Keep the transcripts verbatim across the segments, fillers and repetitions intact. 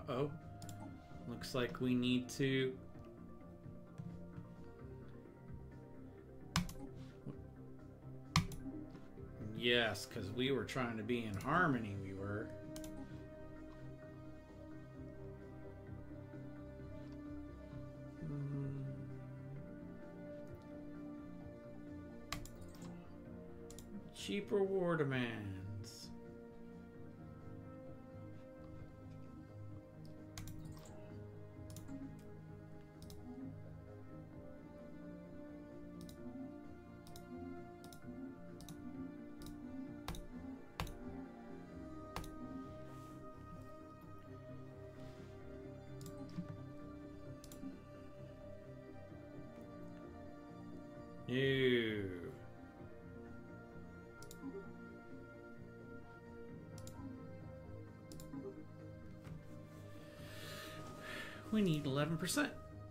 Uh-oh. Looks like we need to... Yes, because we were trying to be in harmony, we were. Hmm. Cheaper war demands. Ew. We need eleven percent.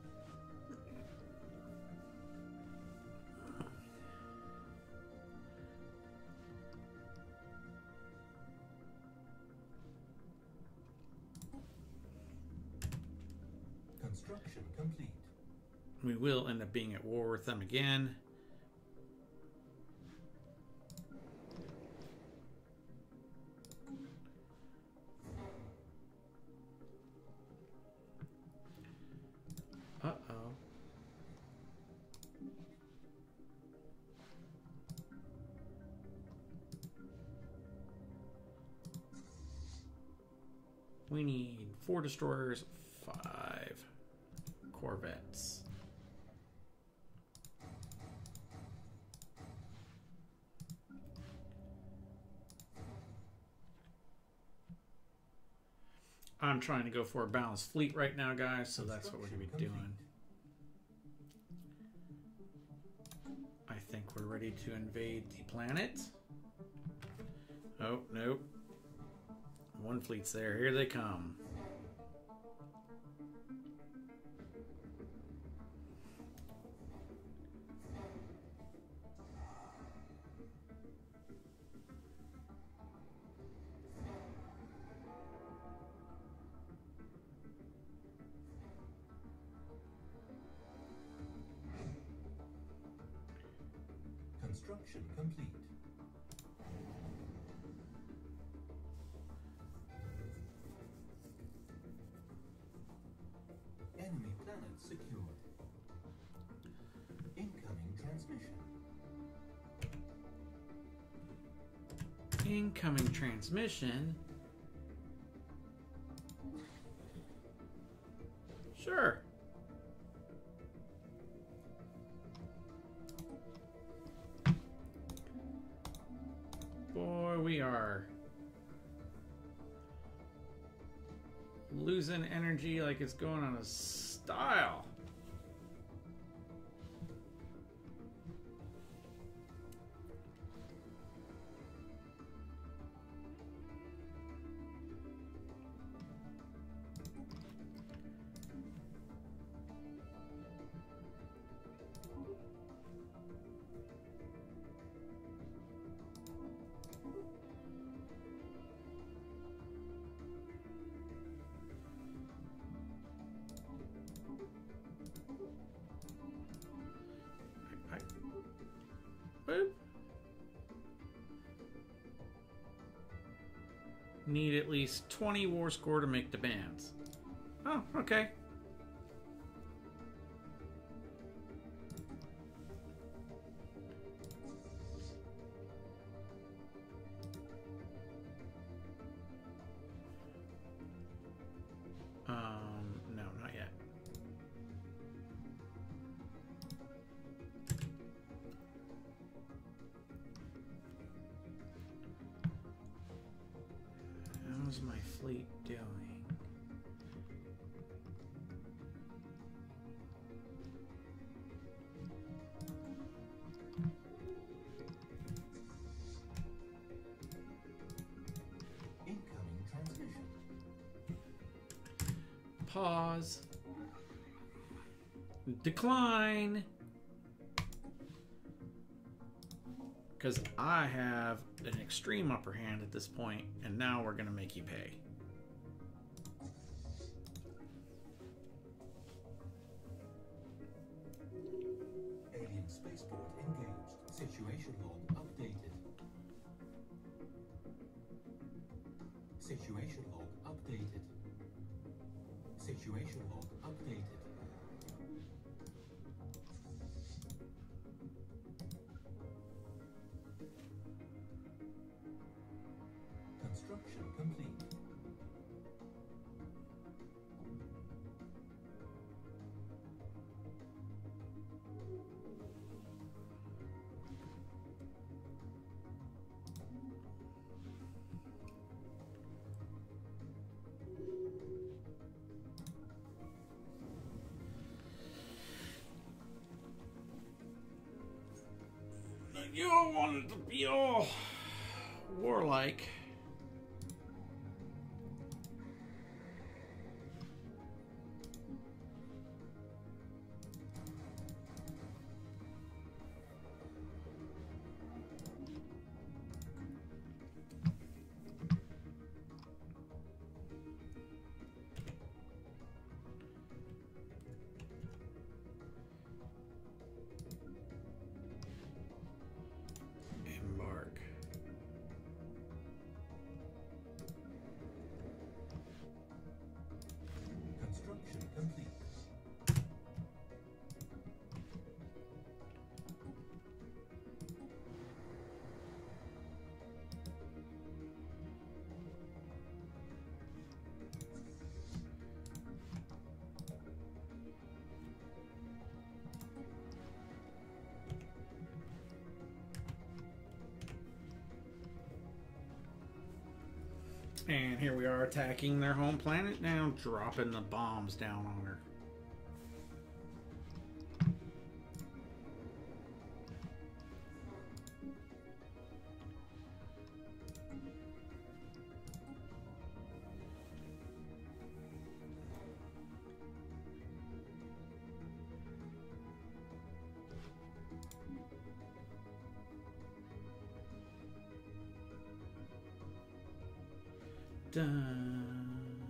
Construction complete. We will end up being at war with them again. Uh-oh. We need four destroyers, five corvettes. I'm trying to go for a balanced fleet right now, guys, so that's what we're going to be doing. I think we're ready to invade the planet. Oh, nope. One fleet's there. Here they come. Construction complete. Enemy planet secured. Incoming transmission. Incoming transmission. Sure. Boy, we are losing energy like it's going on a style. Boop. Need at least twenty war score to make demands. Oh, okay. Um, no, not yet. How's my fleet doing? Incoming transmission. Pause. Decline. Because I have an extreme upper hand at this point, and now we're going to make you pay. Alien spaceport engaged. Situation log updated. Situation log updated. Situation log updated. Construction complete. You all wanted to be all warlike. Embark. Construction complete. And here we are attacking their home planet now, dropping the bombs down on her. Dun.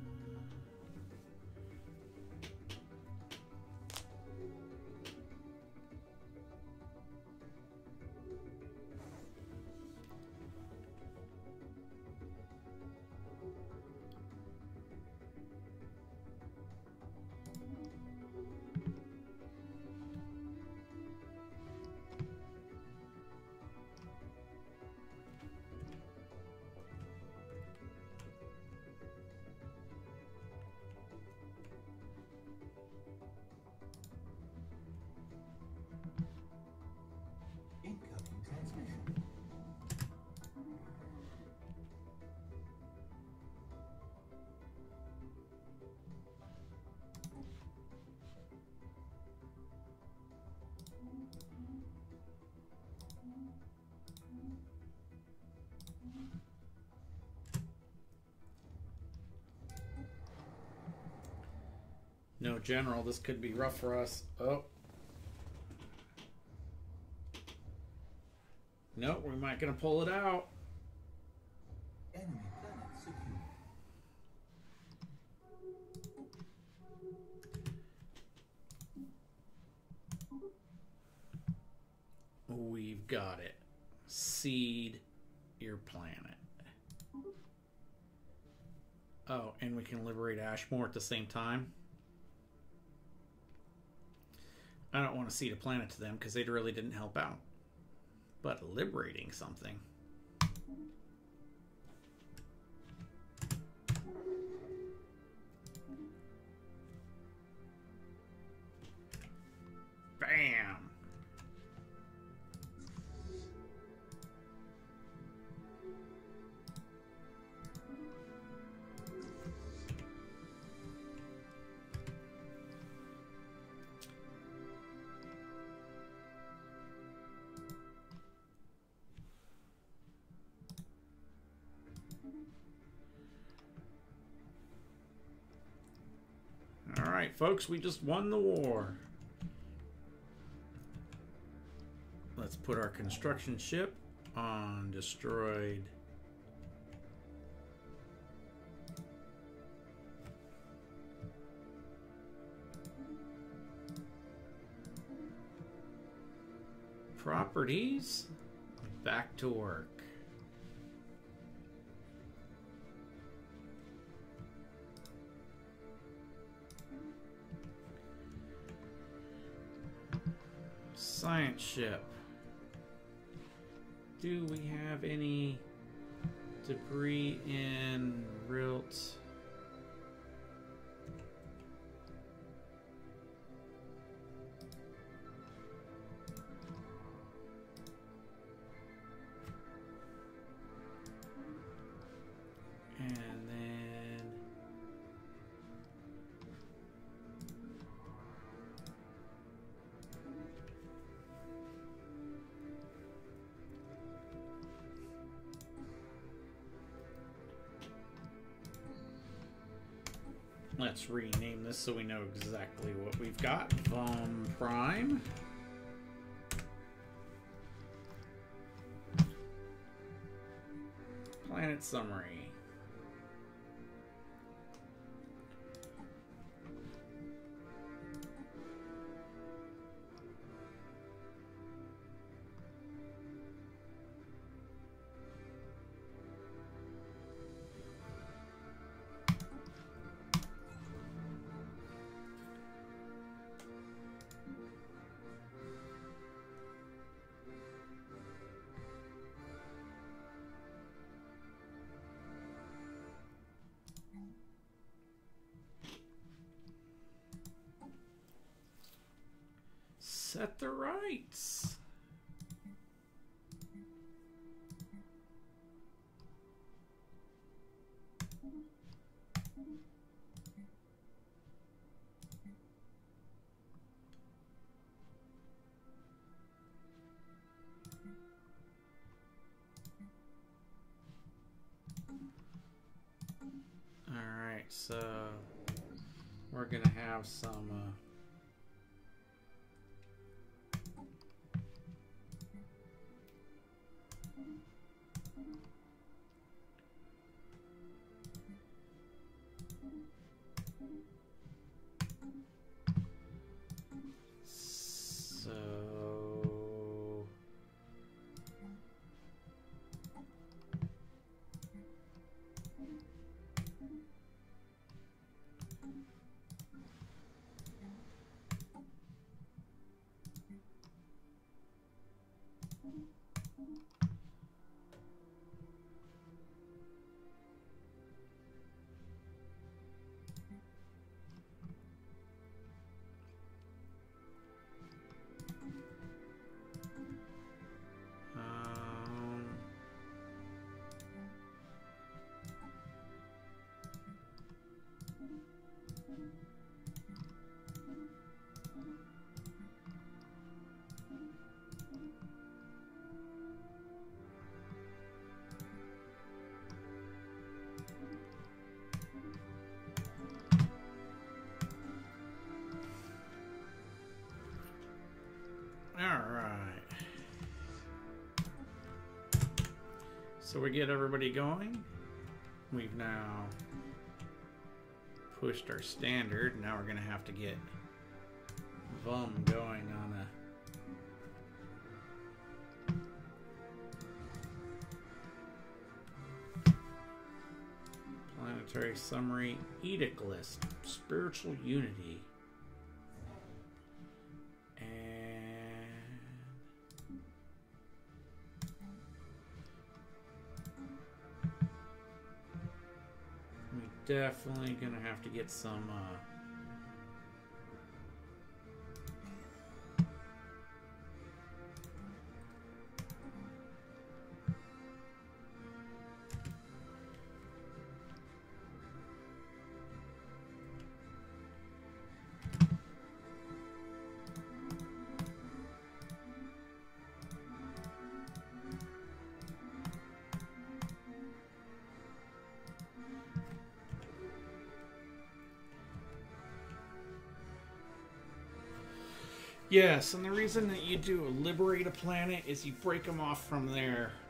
Incoming transmission. No, General, this could be rough for us. Oh. No, we might gonna pull it out. Enemy planet secure. We've got it. Seed your planet. Oh, and we can liberate Ashmore at the same time. I don't want to seed a planet to them because they really didn't help out. But liberating something. Bam! All right, folks, we just won the war. Let's put our construction ship on destroyed. Properties. Back to work. Science ship. Do we have any debris in Rilt? And then let's rename this so we know exactly what we've got. Vom Prime. Planet summary. Set the rights. All right, so we're gonna have some uh, um, all right. So we get everybody going. We've now pushed our standard. Now we're going to have to get Vom going on a planetary summary edict list. Spiritual unity. Definitely gonna have to get some uh yes, and the reason that you do liberate a planet is you break them off from their